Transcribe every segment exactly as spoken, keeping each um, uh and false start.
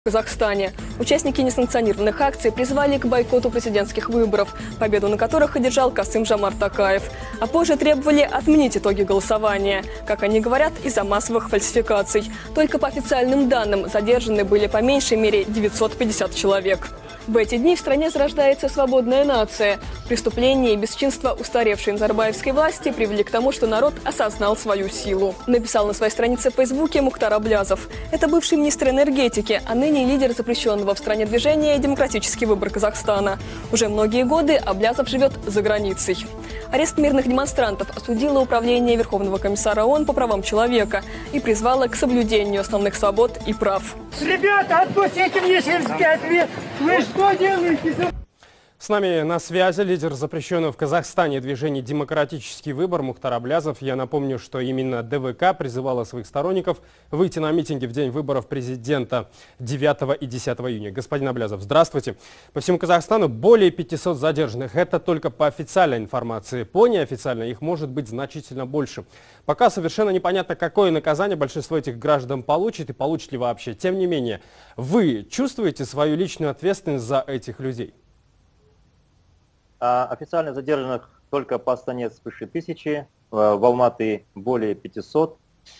В Казахстане участники несанкционированных акций призвали к бойкоту президентских выборов, победу на которых одержал Касым-Жомарт Токаев. А позже требовали отменить итоги голосования. Как они говорят, из-за массовых фальсификаций. Только по официальным данным задержаны были по меньшей мере девятьсот пятьдесят человек. В эти дни в стране зарождается свободная нация. Преступления и бесчинства устаревшей назарбаевской власти привели к тому, что народ осознал свою силу. Написал на своей странице в Фейсбуке Мухтар Аблязов. Это бывший министр энергетики, а ныне лидер запрещенного в стране движения «Демократический выбор Казахстана». Уже многие годы Аблязов живет за границей. Арест мирных демонстрантов осудило Управление Верховного комиссара ООН по правам человека и призвало к соблюдению основных свобод и прав. Ребята, отпустите мне семьдесят пять лет! Вы что делаете? С нами на связи лидер запрещенного в Казахстане движения «Демократический выбор» Мухтар Аблязов. Я напомню, что именно ДВК призывала своих сторонников выйти на митинги в день выборов президента девятого и десятого июня. Господин Аблязов, здравствуйте. По всему Казахстану более пятисот задержанных. Это только по официальной информации. По неофициальной их может быть значительно больше. Пока совершенно непонятно, какое наказание большинство этих граждан получит и получит ли вообще. Тем не менее, вы чувствуете свою личную ответственность за этих людей? Официально задержанных только по Астане свыше тысячи, в Алматы более пятисот.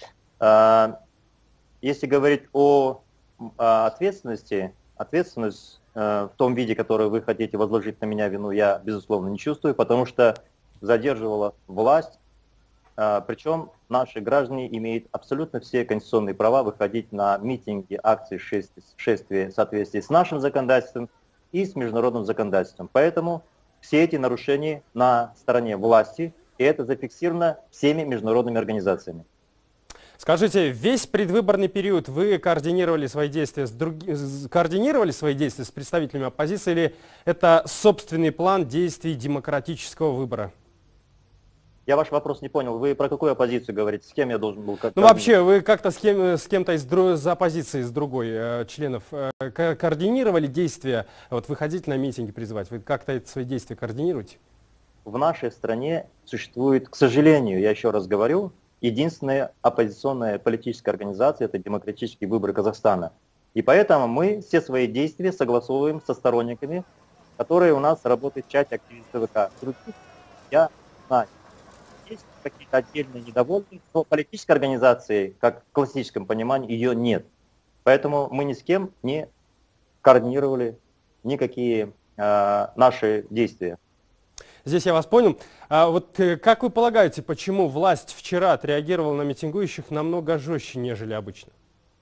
Если говорить о ответственности, ответственность в том виде, который вы хотите возложить на меня вину, я, безусловно, не чувствую, потому что задерживала власть. Причем наши граждане имеют абсолютно все конституционные права выходить на митинги, акции, шествия в соответствии с нашим законодательством и с международным законодательством. Поэтому все эти нарушения на стороне власти, и это зафиксировано всеми международными организациями. Скажите, весь предвыборный период вы координировали свои действия с, друг... координировали свои действия с представителями оппозиции, или это собственный план действий демократического выбора? Я ваш вопрос не понял. Вы про какую оппозицию говорите? С кем я должен был? Как ну вообще, вы как-то с кем с кем-то из, из оппозиции, из другой э, членов э, ко координировали действия? Вот выходить на митинги, призывать. Вы как-то свои действия координируете? В нашей стране существует, к сожалению, я еще раз говорю, единственная оппозиционная политическая организация — это Демократический выбор Казахстана. И поэтому мы все свои действия согласовываем со сторонниками, которые у нас работают в чате активистов ДВК. Других я знаю. Есть какие-то отдельные недовольные, но политической организации, как в классическом понимании, ее нет. Поэтому мы ни с кем не координировали никакие э, наши действия. Здесь я вас понял. А вот э, как вы полагаете, почему власть вчера отреагировала на митингующих намного жестче, нежели обычно?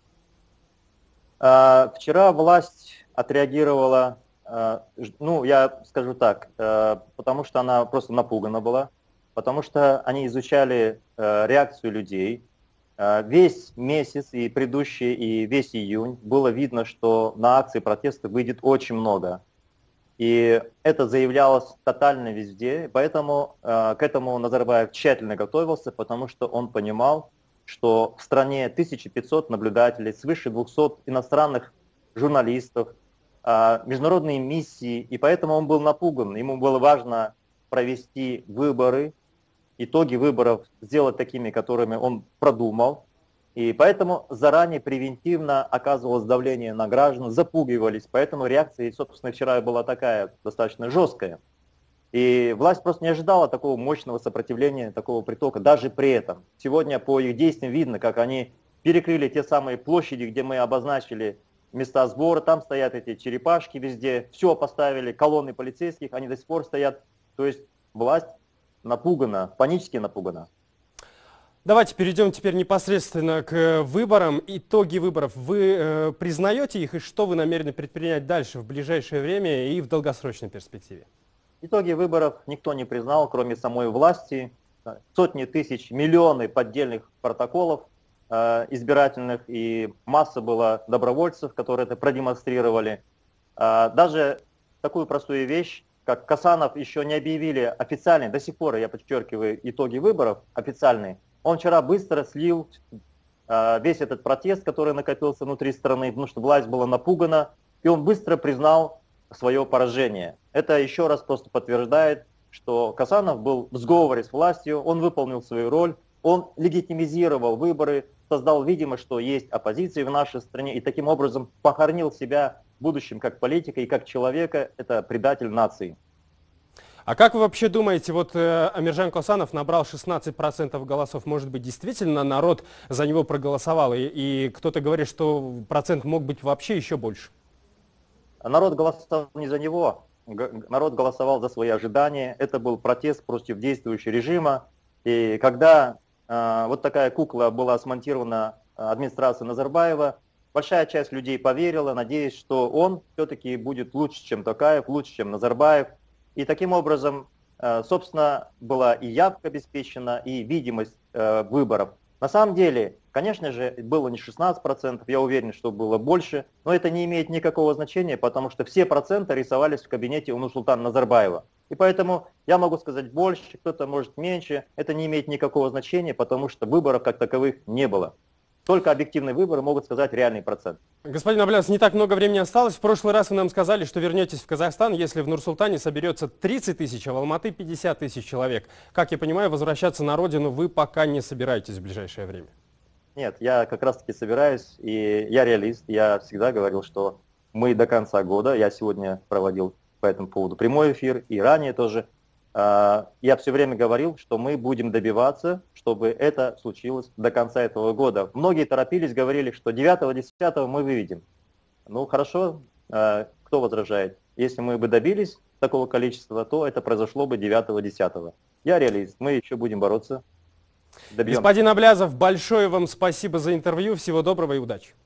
Э, вчера власть отреагировала, э, ну, я скажу так, э, потому что она просто напугана была. Потому что они изучали э, реакцию людей. Э, весь месяц и предыдущий, и весь июнь было видно, что на акции протеста выйдет очень много. И это заявлялось тотально везде. Поэтому э, к этому Назарбаев тщательно готовился, потому что он понимал, что в стране тысяча пятьсот наблюдателей, свыше двухсот иностранных журналистов, э, международные миссии. И поэтому он был напуган. Ему было важно провести выборы, итоги выборов сделать такими, которыми он продумал. И поэтому заранее превентивно оказывалось давление на граждан, запугивались. Поэтому реакция, собственно, вчера была такая, достаточно жесткая. И власть просто не ожидала такого мощного сопротивления, такого притока. Даже при этом сегодня по их действиям видно, как они перекрыли те самые площади, где мы обозначили места сбора. Там стоят эти черепашки везде. Все поставили, колонны полицейских, они до сих пор стоят. То есть власть напугана, панически напугана. Давайте перейдем теперь непосредственно к выборам. Итоги выборов. Вы э, признаете их, и что вы намерены предпринять дальше в ближайшее время и в долгосрочной перспективе? Итоги выборов никто не признал, кроме самой власти. Сотни тысяч, миллионы поддельных протоколов э, избирательных, и масса была добровольцев, которые это продемонстрировали. Э, даже такую простую вещь, как Касанов, еще не объявили официальные, до сих пор, я подчеркиваю, итоги выборов официальные. Он вчера быстро слил э, весь этот протест, который накопился внутри страны, потому что власть была напугана, и он быстро признал свое поражение. Это еще раз просто подтверждает, что Касанов был в сговоре с властью, он выполнил свою роль, он легитимизировал выборы, создал видимость, что есть оппозиция в нашей стране, и таким образом похоронил себя в будущем как политика и как человека. Это предатель нации. А как вы вообще думаете, вот э, Амиржан Косанов набрал шестнадцать процентов голосов, может быть, действительно народ за него проголосовал, и, и кто-то говорит, что процент мог быть вообще еще больше? Народ голосовал не за него, народ голосовал за свои ожидания. Это был протест против действующего режима. И когда э, вот такая кукла была смонтирована администрацией Назарбаева, большая часть людей поверила, надеясь, что он все-таки будет лучше, чем Токаев, лучше, чем Назарбаев. И таким образом, собственно, была и явка обеспечена, и видимость выборов. На самом деле, конечно же, было не шестнадцать процентов, я уверен, что было больше, но это не имеет никакого значения, потому что все проценты рисовались в кабинете у Нурсултана Назарбаева. И поэтому я могу сказать больше, кто-то может меньше, это не имеет никакого значения, потому что выборов как таковых не было. Только объективные выборы могут сказать реальный процент. Господин Аблязов, не так много времени осталось. В прошлый раз вы нам сказали, что вернетесь в Казахстан, если в Нур-Султане соберется тридцать тысяч, а в Алматы пятьдесят тысяч человек. Как я понимаю, возвращаться на родину вы пока не собираетесь в ближайшее время. Нет, я как раз таки собираюсь, и я реалист. Я всегда говорил, что мы до конца года, я сегодня проводил по этому поводу прямой эфир, и ранее тоже, я все время говорил, что мы будем добиваться, чтобы это случилось до конца этого года. Многие торопились, говорили, что девятого-десятого мы выведем. Ну хорошо, кто возражает? Если мы бы добились такого количества, то это произошло бы девятого-десятого. Я реалист, мы еще будем бороться. Добьемся. Господин Аблязов, большое вам спасибо за интервью. Всего доброго и удачи.